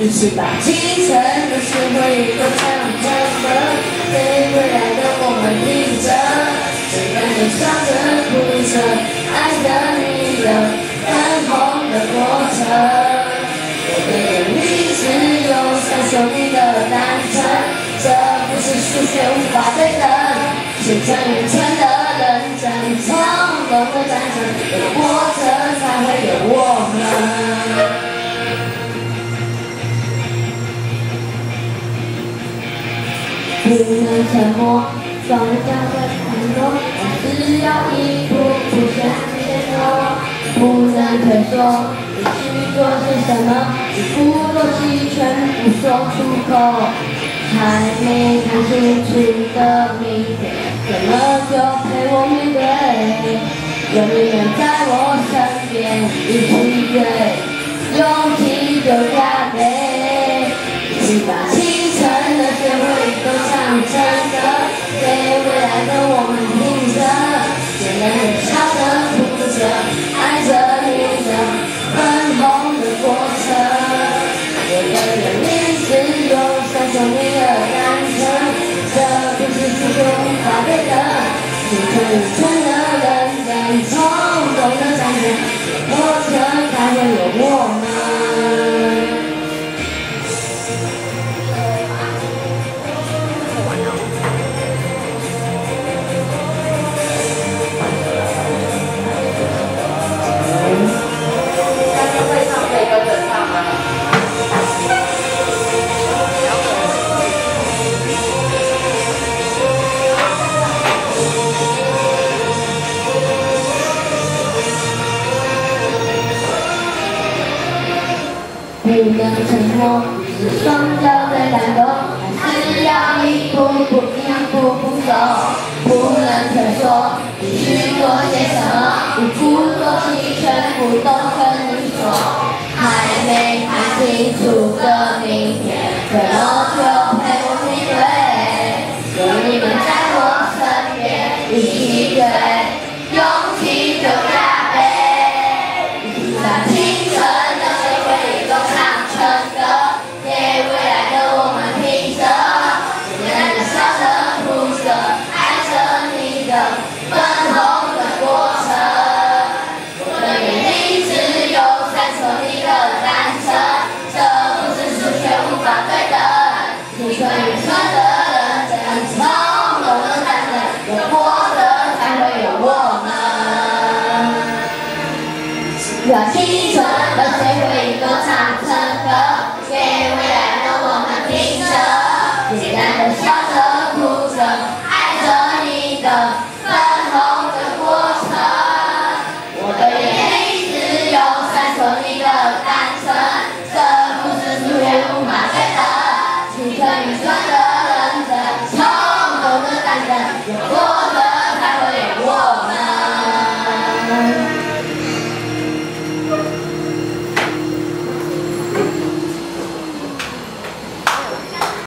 一起把清晨的时回忆都唱成歌，给未来的我们听着，简单的笑着哭着，爱着你的粉红的过程。我的眼里只有闪烁你的单纯，这不是数学无法对等，是真与真的认真，从容的战胜，有过程才会有我们。不能沉默，双脚的颤抖，只要一步步向前走。不能退缩，你去做些什么？你不多气，全部说出口。还没看清楚的明天，怎么就陪我面对？有你们在我身边，一起追，勇气就加倍。一起把清晨的学会都唱成歌，给未来的我们听着，简单的笑着哭着，爱着你的粉红的过程。我的眼里只有闪烁你的单纯，这不是数学无法对等，是纯纯的认真，冲动的展现，有过程才会有我们。不能沉默，是双脚在颤抖，还是要一步步走？不能退缩，必须做些什么？一鼓作气，全部都跟你说。还没看清楚的明天，怎么就陪我面对？有你们在我身边，一起追，勇气就加倍。一起把青春的水回忆都唱成歌，给未来的我们听着，简单的笑着哭着，爱着你的。